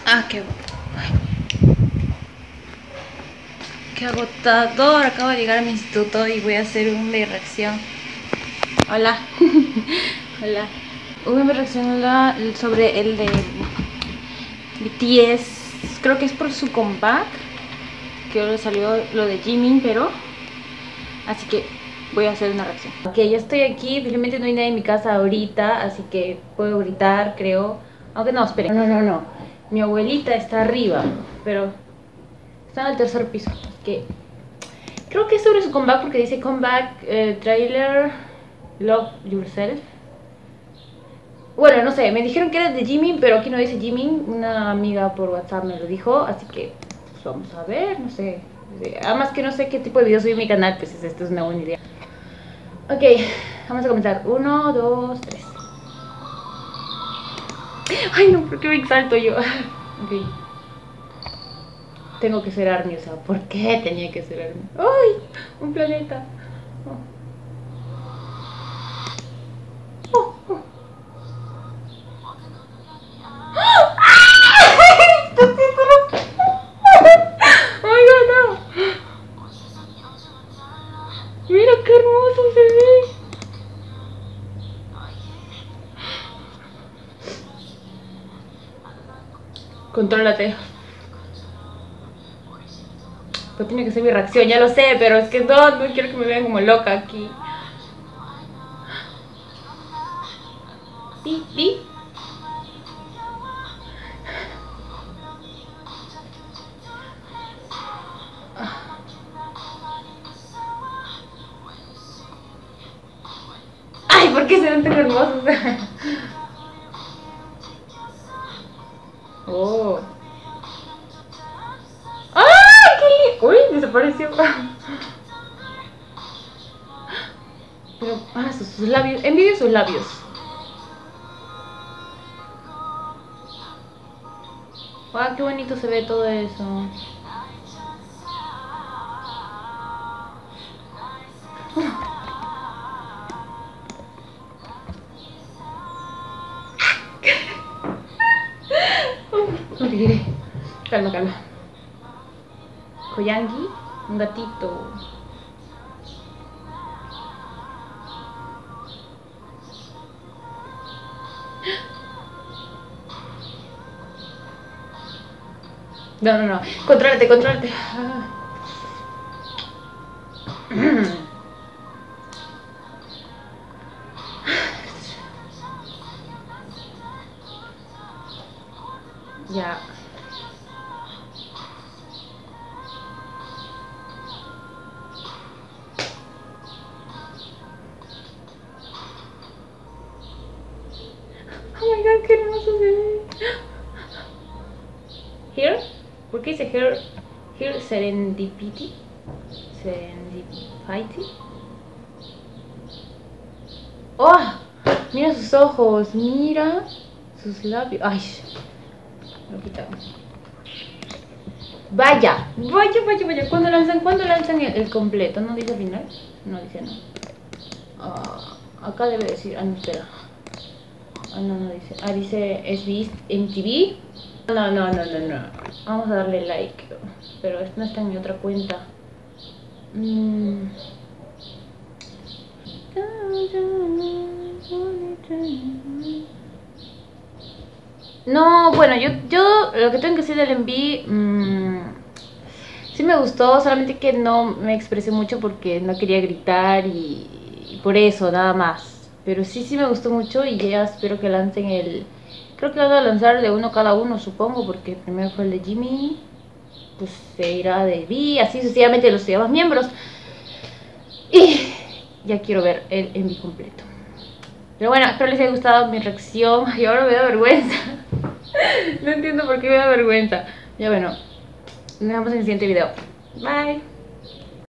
Ah, qué agotador. Acabo de llegar a mi instituto y voy a hacer una reacción. Hola. Hola. Una reacción sobre el de BTS. Creo que es por su comeback, que ahora salió lo de Jimin, pero así que voy a hacer una reacción. Ok, ya estoy aquí. Felizmente no hay nadie en mi casa ahorita, así que puedo gritar, creo. Aunque no, esperen. No. Mi abuelita está arriba, pero está en el tercer piso. Así que creo que es sobre su comeback porque dice comeback trailer Love Yourself. Bueno, no sé, me dijeron que era de Jimin, pero aquí no dice Jimin. Una amiga por WhatsApp me lo dijo, así que pues vamos a ver, no sé. Además que no sé qué tipo de videos subí en mi canal, pues esta es una buena idea. Ok, vamos a comenzar. 1, 2, 3. Ay no, ¿por qué me exalto yo? Ok. Tengo que ser Army, o sea, ¿por qué tenía que ser Army? ¡Ay! Un planeta. Oh, oh. ¡Oh my god, no! Mira qué hermoso se ve. Contrólate. Pues tiene que ser mi reacción, ya lo sé, pero es que no quiero que me vean como loca aquí. ¿Sí? Ay, ¿por qué se ven tan hermosos? Oh. ¡Ay, qué lindo! Uy, desapareció. Pero, sus labios. Envidio sus labios. Wow, qué bonito se ve todo eso. Okay. Calma. Koyangi, un gatito. No. Contrólate. Ya. Oh my god, qué hermoso se ve. Here? ¿Por qué dice here? Here serendipity. ¡Oh! Mira sus ojos, mira sus labios. Ay, lo quitamos. Vaya. ¿Cuándo lanzan el completo? ¿No dice final? No dice no. Acá debe decir. No, espera. No dice. Dice SBS MTV. No. Vamos a darle like. Pero esto no está en mi otra cuenta. No, bueno, yo lo que tengo que decir del envío, sí me gustó, solamente que no me expresé mucho porque no quería gritar y por eso, nada más. Pero sí me gustó mucho y ya espero que lancen creo que van a lanzar de uno cada uno, supongo, porque primero fue el de Jimmy, pues se irá de V, así sucesivamente los demás miembros. Y ya quiero ver el envío completo. Pero bueno, espero les haya gustado mi reacción. Y ahora me da vergüenza. No entiendo por qué me da vergüenza. Ya bueno, nos vemos en el siguiente video. Bye.